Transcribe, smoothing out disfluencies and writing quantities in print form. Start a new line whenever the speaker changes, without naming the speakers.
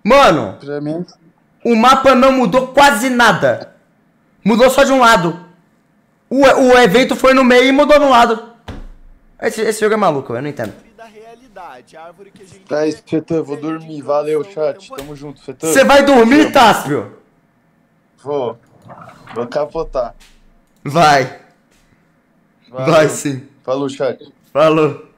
Mano,
Pra mim,
o mapa não mudou quase nada. Mudou só de um lado. O evento foi no meio e mudou no lado. Esse jogo é maluco, eu não entendo.
Da realidade, a árvore que a gente
tá
vê
isso, Fetã, eu vou
é
dormir.
de
Valeu,
canção
chat.
contemporânea.
Tamo junto, Fetã.
Você vai dormir, Táspio?
Vou. Vou capotar.
Vai.
Valeu.
Vai sim.
Falou, chat.
Falou.